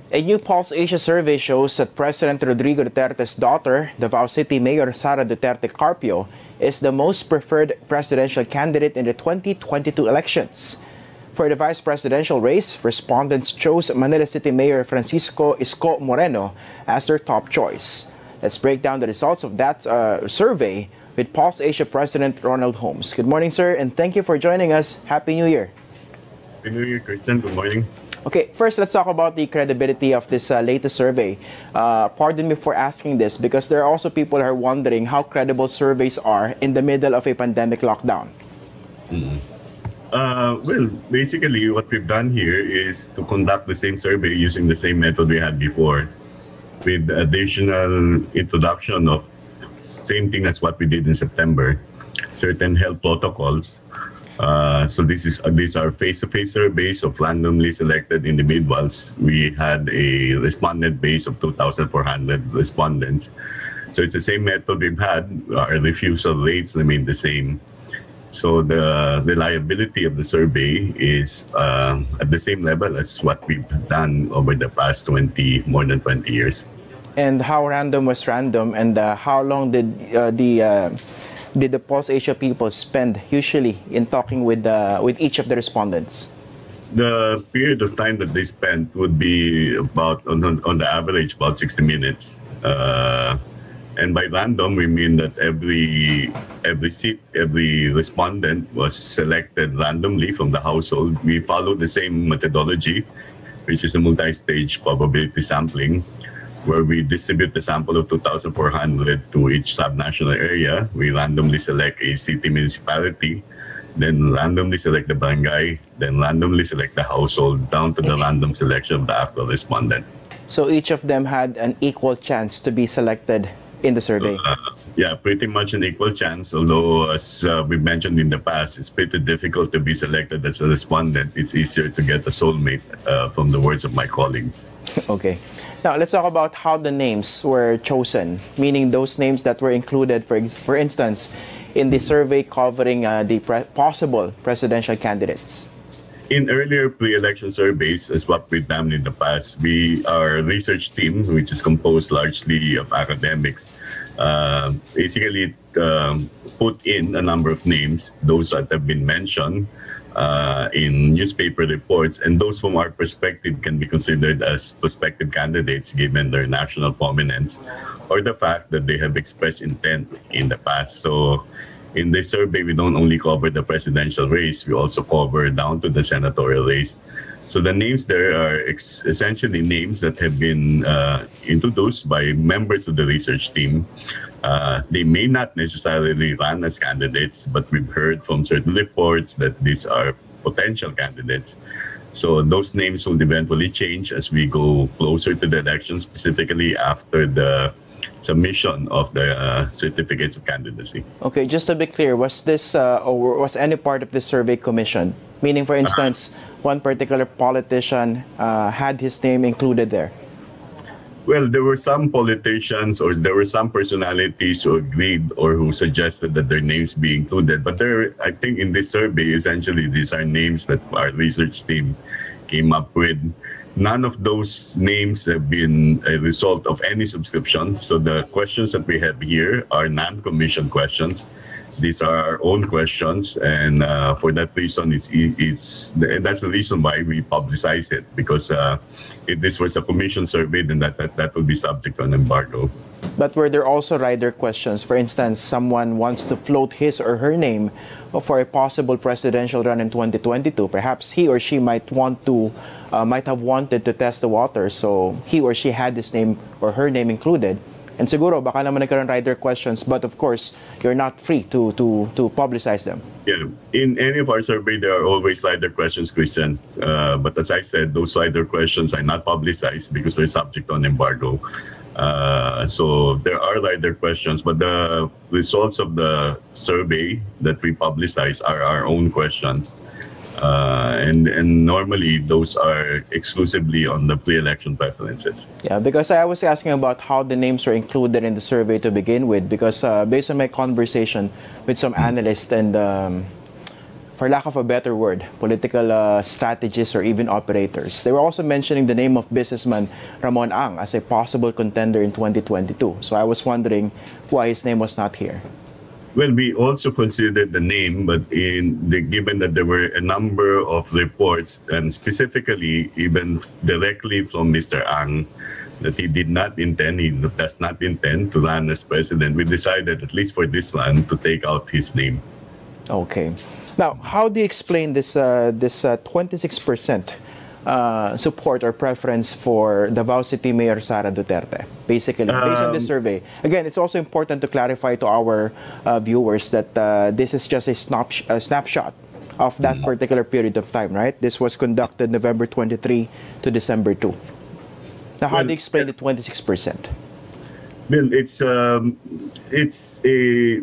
A new Pulse Asia survey shows that President Rodrigo Duterte's daughter, Davao City Mayor Sara Duterte-Carpio, is the most preferred presidential candidate in the 2022 elections. For the vice presidential race, respondents chose Manila City Mayor Francisco Isko Moreno as their top choice. Let's break down the results of that survey with Pulse Asia President Ronnie Holmes. Good morning, sir, and thank you for joining us. Happy New Year. Happy New Year, Christian. Good morning. Okay, first let's talk about the credibility of this latest survey. Pardon me for asking this because there are also people who are wondering how credible surveys are in the middle of a pandemic lockdown. Well, basically what we've done here is to conduct the same survey using the same method we had before, with additional introduction of same thing as what we did in September, certain health protocols. So these are face-to-face surveys of randomly selected individuals. We had a respondent base of 2,400 respondents. So it's the same method we've had. Our refusal rates remain the same. So the reliability of the survey is at the same level as what we've done over the past more than 20 years. And how random was random, and how long did the Pulse Asia people spend usually in talking with each of the respondents? The period of time that they spent would be about, on the average, about 60 minutes. And by random, we mean that every respondent was selected randomly from the household. We follow the same methodology, which is a multi-stage probability sampling, where we distribute the sample of 2,400 to each subnational area. We randomly select a city municipality, then randomly select the barangay, then randomly select the household, down to the random selection of the actual respondent. So each of them had an equal chance to be selected in the survey? Yeah, pretty much an equal chance, although as we mentioned in the past, it's pretty difficult to be selected as a respondent. It's easier to get a soulmate, from the words of my colleague. Okay. Now, let's talk about how the names were chosen, meaning those names that were included, for instance, in the survey covering the possible presidential candidates. In earlier pre-election surveys, as what we've done in the past, our research team, which is composed largely of academics, basically put in a number of names, those that have been mentioned in newspaper reports, and those from our perspective can be considered as prospective candidates given their national prominence or the fact that they have expressed intent in the past. So in this survey, we don't only cover the presidential race, we also cover down to the senatorial race. So the names there are essentially names that have been introduced by members of the research team. They may not necessarily run as candidates, but we've heard from certain reports that these are potential candidates. So those names will eventually change as we go closer to the election, specifically after the submission of the certificates of candidacy. Okay, just to be clear, was this or was any part of the survey commissioned? Meaning, for instance, one particular politician had his name included there? Well, there were some politicians or there were some personalities who agreed or who suggested that their names be included. But I think in this survey, essentially, these are names that our research team came up with. None of those names have been a result of any subscription. So the questions that we have here are non-commissioned questions. These are our own questions, and for that reason, that's the reason why we publicize it. Because if this was a commission survey, then that would be subject to an embargo. But were there also rider questions? For instance, someone wants to float his or her name for a possible presidential run in 2022. Perhaps he or she might have wanted to test the water, so he or she had his name or her name included. And siguro, baka naman nagkaroon rider questions, but of course, you're not free to publicize them. Yeah, in any of our survey, there are always rider questions, Christian. But as I said, those rider questions are not publicized because they're subject to an embargo. So there are rider questions, but the results of the survey that we publicize are our own questions. And normally those are exclusively on the pre-election preferences. Yeah, because I was asking about how the names were included in the survey to begin with, because based on my conversation with some analysts and for lack of a better word, political strategists or even operators. They were also mentioning the name of businessman Ramon Ang as a possible contender in 2022. So I was wondering why his name was not here. Well, we also considered the name, but given that there were a number of reports, and specifically even directly from Mr. Ang, that he did not intend, he does not intend to run as president, we decided, at least for this one, to take out his name. Okay. Now, how do you explain this 26% support or preference for Davao City Mayor Sara Duterte? Basically, based on this survey. Again, it's also important to clarify to our viewers that this is just a snapshot of that particular period of time, right? This was conducted November 23 to December 2. Now, how do you explain the 26%? Well, it's a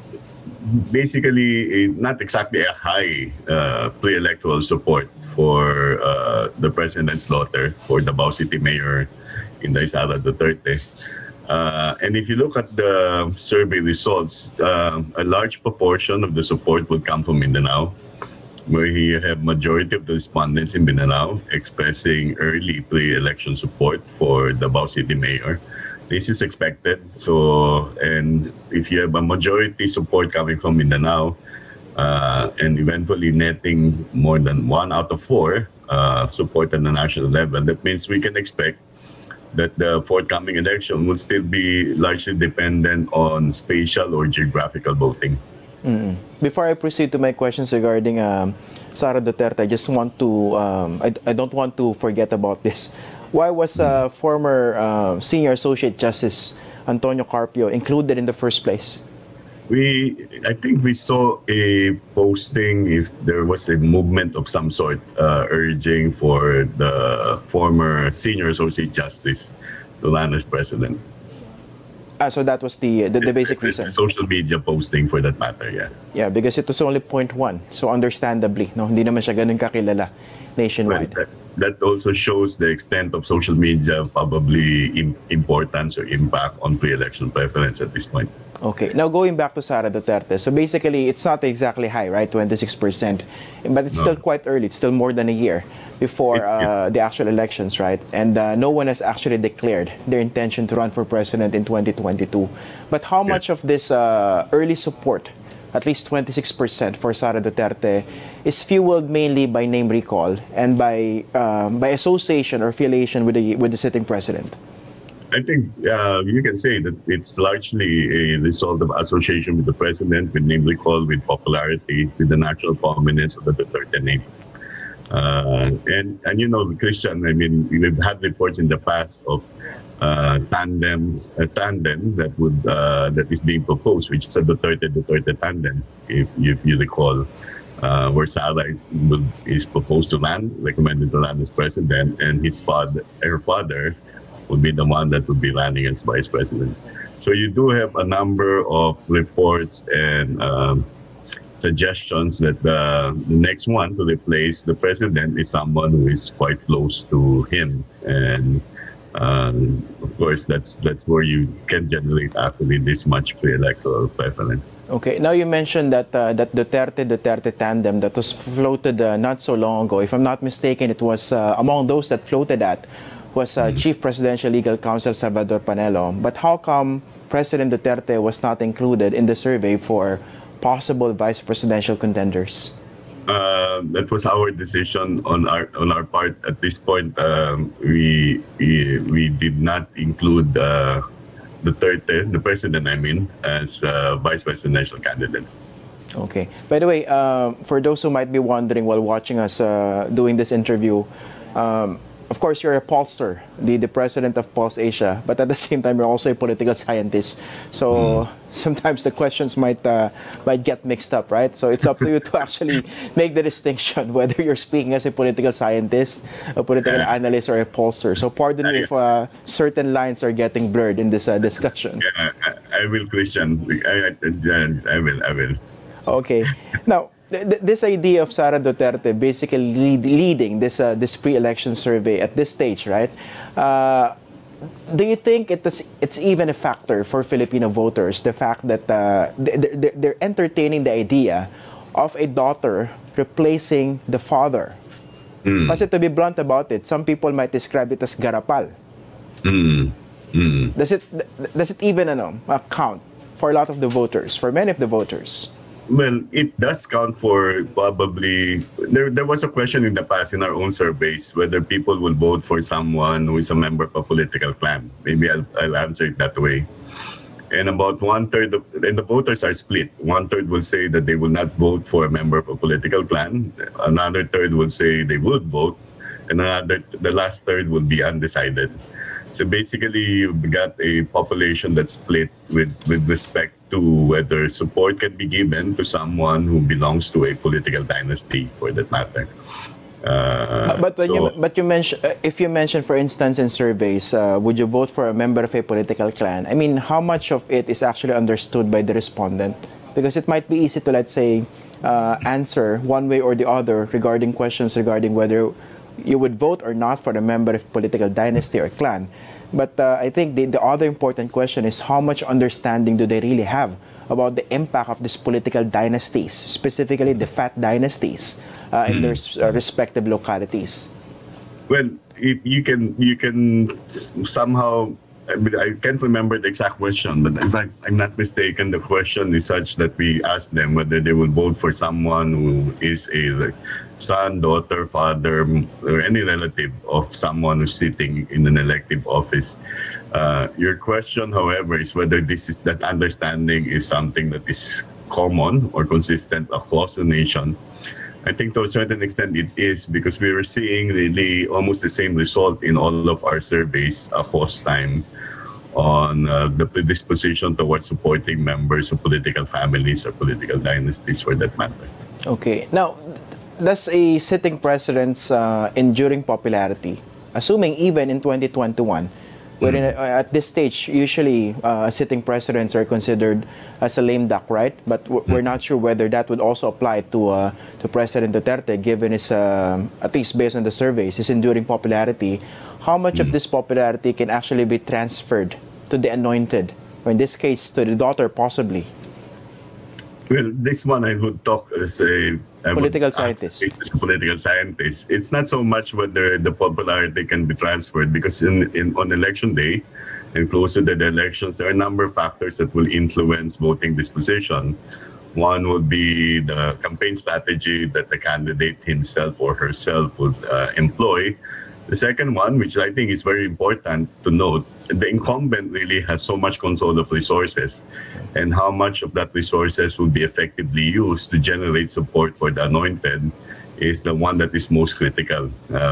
basically not exactly a high pre-electoral support for the president's daughter, for Davao City Mayor Inday Sara Duterte. And if you look at the survey results, a large proportion of the support would come from Mindanao, where you have majority of the respondents in Mindanao expressing early pre-election support for Davao City Mayor. This is expected. So, and if you have a majority support coming from Mindanao, and eventually netting more than 1 out of 4 support at the national level, that means we can expect that the forthcoming election will still be largely dependent on spatial or geographical voting. Before I proceed to my questions regarding Sara Duterte, I just want to, I don't want to forget about this. Why was former Senior Associate Justice Antonio Carpio included in the first place? I think we saw a posting if there was a movement of some sort urging for the former Senior Associate Justice to run as president. So that was the basic reason. It's a social media posting for that matter, yeah. Yeah, because it was only 0.1. So understandably, no, hindi naman siya ganun kakilala nationwide. Well, that also shows the extent of social media probably importance or impact on pre-election preference at this point. Okay, now going back to Sara Duterte. So basically, it's not exactly high, right? 26%. But it's still quite early. It's still more than a year before the actual elections, right? And no one has actually declared their intention to run for president in 2022. But how much of this early support, at least 26% for Sara Duterte, is fueled mainly by name recall and by association or affiliation with the sitting president? I think you can say that it's largely a result of association with the president, with name recall, with popularity, with the national prominence of the Duterte name. And you know, Christian, I mean, we've had reports in the past of tandem that is being proposed, which is a Duterte tandem, if you recall, where Sara is proposed to run, recommended to run as president, and her father would be the one that would be running as vice president. So you do have a number of reports and suggestions that the next one to replace the president is someone who is quite close to him. And of course, that's where you can generate actually this much pre-electoral preference. Okay, now you mentioned that that Duterte tandem that was floated not so long ago. If I'm not mistaken, it was among those that floated that was Chief Presidential Legal Counsel Salvador Panelo. But how come President Duterte was not included in the survey for possible vice presidential contenders? That was our decision on our part. At this point, we did not include Duterte, the president, I mean, as vice presidential candidate. Okay. By the way, for those who might be wondering while watching us doing this interview, of course, you're a pollster, the president of Pulse Asia, but at the same time, you're also a political scientist. So sometimes the questions might get mixed up, right? So it's up to you to actually make the distinction whether you're speaking as a political scientist, a political analyst, or a pollster. So pardon me if certain lines are getting blurred in this discussion. Yeah, I will, Christian. I will. Okay. Now, this idea of Sara Duterte basically leading this pre-election survey at this stage, right? Do you think it's even a factor for Filipino voters, the fact that they're entertaining the idea of a daughter replacing the father. Kasi to be blunt about it, some people might describe it as garapal. Does it even count for a lot of the voters, for many of the voters? Well, it does count for probably. There was a question in the past in our own surveys whether people will vote for someone who is a member of a political clan. Maybe I'll answer it that way. And about 1/3 and the voters are split. 1/3 will say that they will not vote for a member of a political clan. Another third will say they would vote, and the last third will be undecided. So basically, you've got a population that's split with respect to whether support can be given to someone who belongs to a political dynasty, for that matter. But you mentioned, if you mention, for instance, in surveys, would you vote for a member of a political clan? I mean, how much of it is actually understood by the respondent? Because it might be easy to, let's say, answer one way or the other regarding questions regarding whether you would vote or not for a member of political dynasty or clan. But I think the other important question is how much understanding do they really have about the impact of these political dynasties, specifically the fat dynasties in their respective localities? Well, you can somehow. I can't remember the exact question, but if I'm not mistaken, the question is such that we ask them whether they will vote for someone who is a son, daughter, father, or any relative of someone who's sitting in an elective office. Your question, however, is whether that understanding is something that is common or consistent across the nation. I think to a certain extent it is, because we were seeing really almost the same result in all of our surveys across time on the predisposition towards supporting members of political families or political dynasties, for that matter. Okay. Now, does a sitting president's enduring popularity, assuming even in 2021, wherein at this stage, usually sitting presidents are considered as a lame duck, right? But we're not sure whether that would also apply to President Duterte, given his, at least based on the surveys, his enduring popularity. How much of this popularity can actually be transferred to the anointed, or in this case, to the daughter, possibly? Well, this one I would talk as a political scientist. As a political scientist. It's not so much whether the popularity can be transferred, because on election day and close to the elections, there are a number of factors that will influence voting disposition. One would be the campaign strategy that the candidate himself or herself would employ. The second one, which I think is very important to note, the incumbent really has so much control of resources, and how much of that resources will be effectively used to generate support for the anointed is the one that is most critical.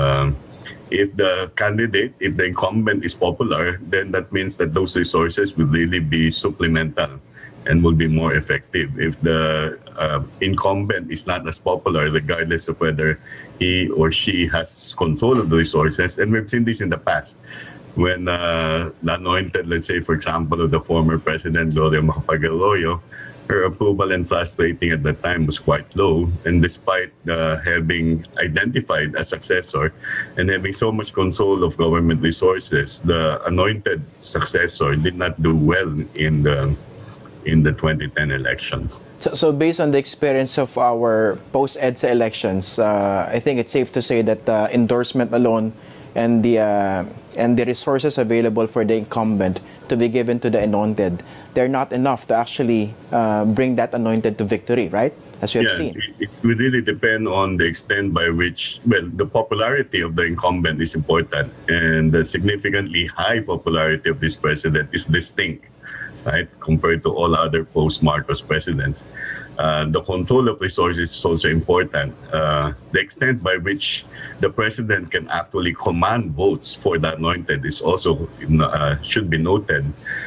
If the incumbent is popular, then that means that those resources will really be supplemental and will be more effective. If the incumbent is not as popular, regardless of whether he or she has control of the resources, and we've seen this in the past, when the anointed, let's say, for example, of the former President Gloria Macapagal-Arroyo, her approval and trust rating at that time was quite low. And despite having identified a successor and having so much control of government resources, the anointed successor did not do well in the 2010 elections. So based on the experience of our post-EDSA elections, I think it's safe to say that endorsement alone and the resources available for the incumbent to be given to the anointed, they're not enough to actually bring that anointed to victory, right? As we have seen. It will really depend on the extent by which, well, the popularity of the incumbent is important, and the significantly high popularity of this president is distinct, right, compared to all other post-Marcos presidents. The control of resources is also important. The extent by which the president can actually command votes for the anointed is also should be noted.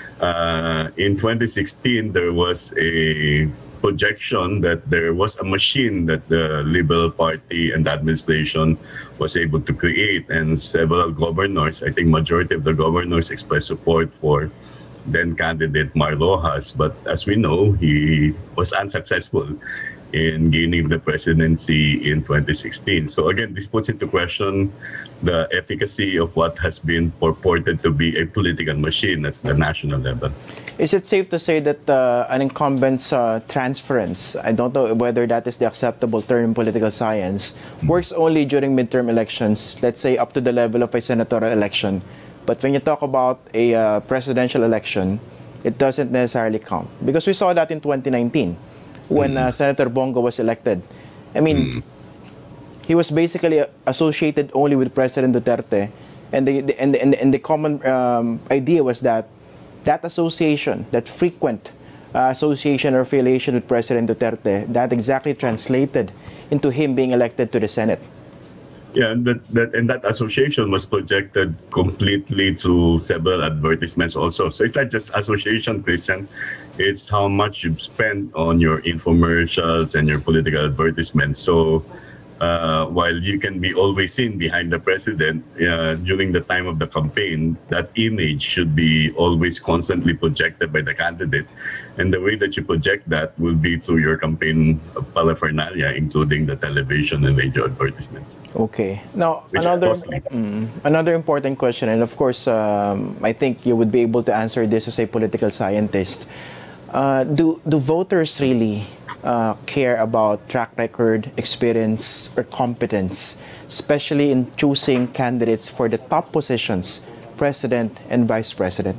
In 2016, there was a projection that there was a machine that the Liberal Party and the administration was able to create, and several governors, I think majority of the governors, expressed support for then candidate Mar Rojas, but as we know, he was unsuccessful in gaining the presidency in 2016. So again, this puts into question the efficacy of what has been purported to be a political machine at the national level. Is it safe to say that an incumbent's transference, I don't know whether that is the acceptable term in political science, works only during midterm elections, let's say up to the level of a senatorial election. But when you talk about a presidential election, it doesn't necessarily count. Because we saw that in 2019 when Senator Bongo was elected. I mean, he was basically associated only with President Duterte. And the common idea was that association, that frequent association or affiliation with President Duterte, that exactly translated into him being elected to the Senate. Yeah, and that association was projected completely through several advertisements also. So it's not just association, Christian. It's how much you've spent on your infomercials and your political advertisements. So while you can be always seen behind the president during the time of the campaign, that image should be always constantly projected by the candidate. And the way that you project that will be through your campaign paraphernalia, including the television and radio advertisements. Okay. Now, another important question, and of course, I think you would be able to answer this as a political scientist. Do voters really care about track record, experience, or competence, especially in choosing candidates for the top positions, president and vice president?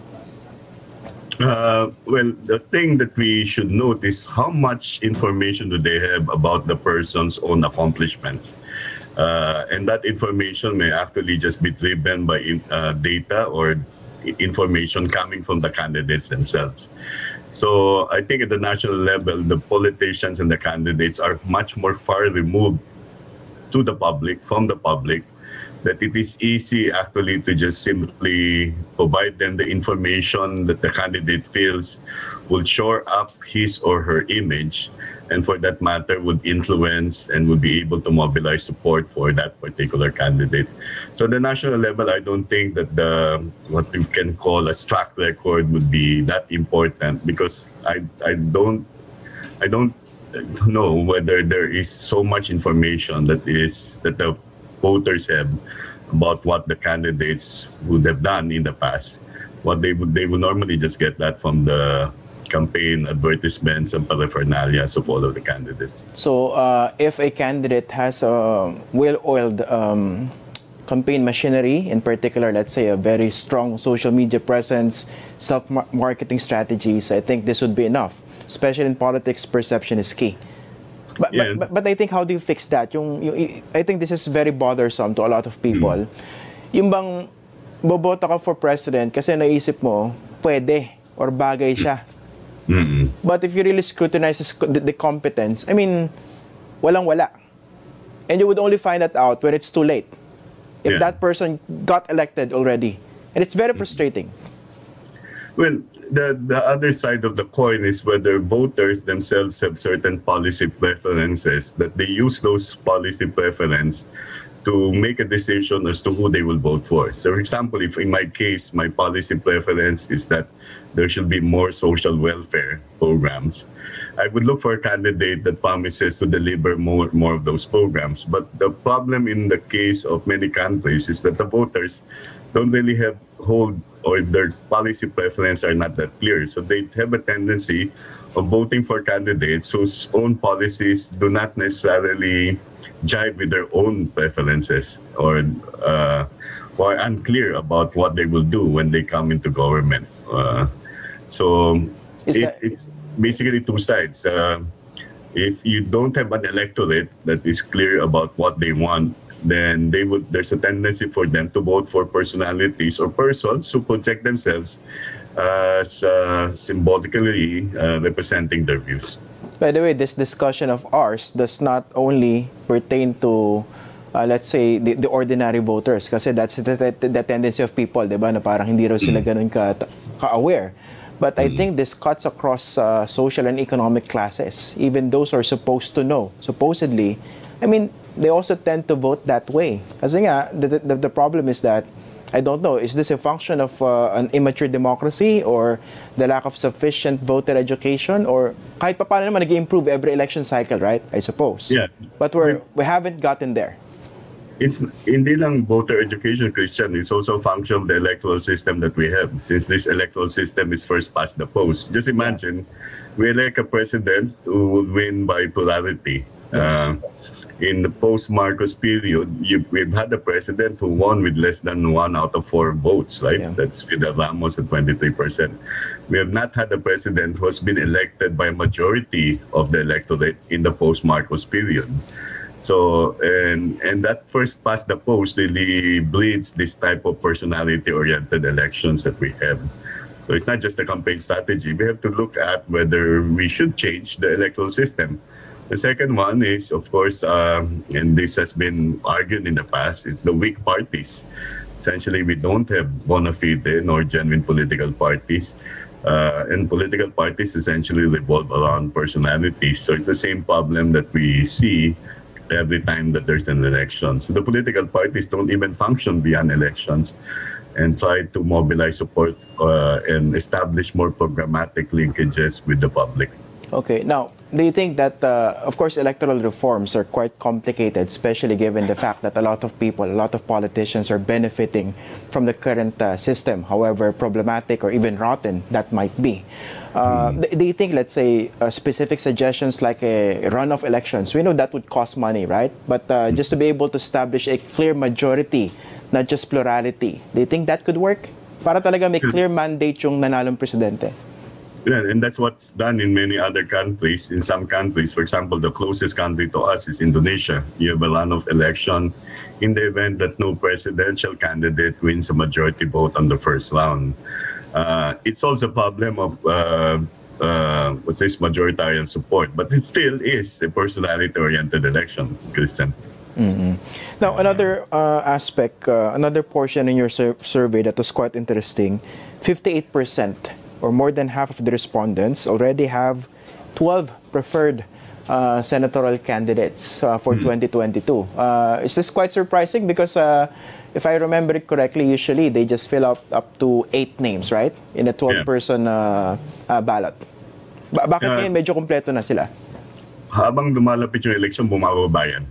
Well, the thing that we should note is how much information do they have about the person's own accomplishments. And that information may actually just be driven by data or information coming from the candidates themselves. So I think at the national level, the politicians and the candidates are much more far removed to the public, from the public, that it is easy actually to just simply provide them the information that the candidate feels will shore up his or her image, and for that matter would influence and would be able to mobilize support for that particular candidate. So the national level, I don't think that what you can call a track record would be that important, because I don't know whether there is so much information that the voters have about what the candidates would have done in the past. What they would normally just get that from the campaign advertisements and paraphernalia of all of the candidates. So if a candidate has a well-oiled campaign machinery, in particular, let's say a very strong social media presence, self-marketing strategies, I think this would be enough. Especially in politics, perception is key. But I think, how do you fix that? I think this is very bothersome to a lot of people. Yung bang boboto ka for president kasi naisip mo, pwede or bagay siya. But if you really scrutinize the competence, I mean, walang-wala. And you would only find that out when it's too late. If that person got elected already. And it's very frustrating. Well, the other side of the coin is whether voters themselves have certain policy preferences, that they use those policy preferences to make a decision as to who they will vote for. So, for example, if in my case, my policy preference is that there should be more social welfare programs, I would look for a candidate that promises to deliver more of those programs. But the problem in the case of many countries is that the voters don't really hold, or their policy preferences are not that clear. So they have a tendency of voting for candidates whose own policies do not necessarily jive with their own preferences, or are unclear about what they will do when they come into government. So it's basically two sides. If you don't have an electorate that is clear about what they want, then there's a tendency for them to vote for personalities or persons who project themselves as symbolically representing their views. By the way, this discussion of ours does not only pertain to, let's say, the ordinary voters, kasi that's the tendency of people, diba, na parang hindi raw sila ganun ka-aware. But I think this cuts across social and economic classes. Even those who are supposed to know, supposedly, I mean, they also tend to vote that way. Kasi nga, the problem is that, I don't know, is this a function of an immature democracy or the lack of sufficient voter education, or kahit pa paano naman nag-improve every election cycle, right? I suppose. Yeah. But we haven't gotten there. It's hindi lang voter education, Christian. It's also a function of the electoral system that we have. Since this electoral system is first past the post. Just imagine, we elect a president who will win by plurality. In the post-Marcos period, we've had a president who won with less than 1 out of 4 votes, right? Yeah. That's Fidel Ramos at 23%. We have not had a president who has been elected by a majority of the electorate in the post-Marcos period. So, and that first past the post really bleeds this type of personality-oriented elections that we have. So it's not just a campaign strategy. We have to look at whether we should change the electoral system. The second one is, of course, and this has been argued in the past, it's the weak parties. Essentially, we don't have bona fide nor genuine political parties. And political parties essentially revolve around personalities. So it's the same problem that we see every time that there's an election. So the political parties don't even function beyond elections and try to mobilize support and establish more programmatic linkages with the public. Okay. Now, do you think that, of course, electoral reforms are quite complicated, especially given the fact that a lot of people, a lot of politicians are benefiting from the current system, however problematic or even rotten that might be? Do you think, let's say, specific suggestions like a runoff elections, we know that would cost money, right? But just to be able to establish a clear majority, not just plurality, do you think that could work? Para talaga may clear mandate yung nanalong presidente. Yeah, and that's what's done in many other countries. In some countries, for example, the closest country to us is Indonesia. You have a runoff election in the event that no presidential candidate wins a majority vote on the first round. It solves a problem of what's this majoritarian support, but it still is a personality-oriented election, Christian. Now, another aspect, another portion in your survey that was quite interesting, 58%. Or more than half of the respondents already have 12 preferred senatorial candidates for 2022. Is this quite surprising? Because if I remember it correctly, usually they just fill out up to 8 names, right? In a 12-person ballot. Bakit ngayon medyo kompleto na sila? Habang lumalapit yung election, bumababa yan.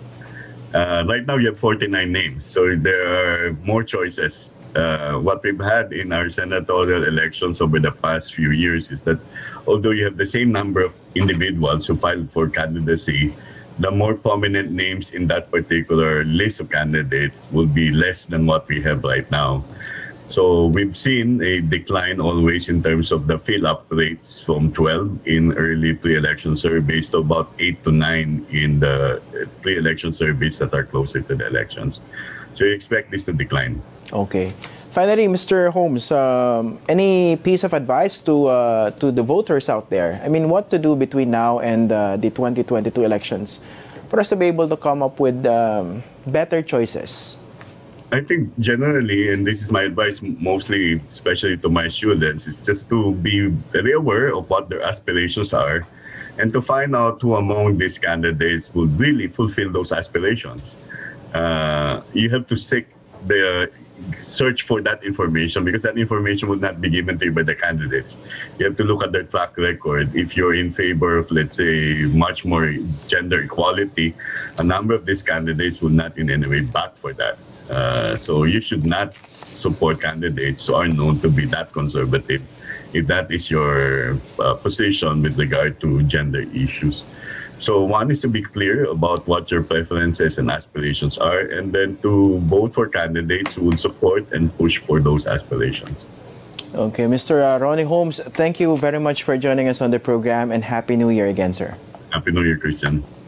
Right now, you have 49 names. So there are more choices. What we've had in our senatorial elections over the past few years is that although you have the same number of individuals who filed for candidacy, the more prominent names in that particular list of candidates will be less than what we have right now. So we've seen a decline always in terms of the fill-up rates from 12 in early pre-election surveys to about 8 to 9 in the pre-election surveys that are closer to the elections. So you expect this to decline. Okay. Finally, Mr. Holmes, any piece of advice to the voters out there? I mean, what to do between now and the 2022 elections for us to be able to come up with better choices? I think generally, and this is my advice mostly, especially to my students, is just to be very aware of what their aspirations are and to find out who among these candidates will really fulfill those aspirations. You have to search for that information because that information will not be given to you by the candidates. You have to look at their track record. If you're in favor of, let's say, much more gender equality, a number of these candidates will not in any way back for that. So you should not support candidates who are known to be that conservative if that is your position with regard to gender issues. So one is to be clear about what your preferences and aspirations are, and then to vote for candidates who will support and push for those aspirations. Okay, Mr. Ronnie Holmes, thank you very much for joining us on the program, and Happy New Year again, sir. Happy New Year, Christian.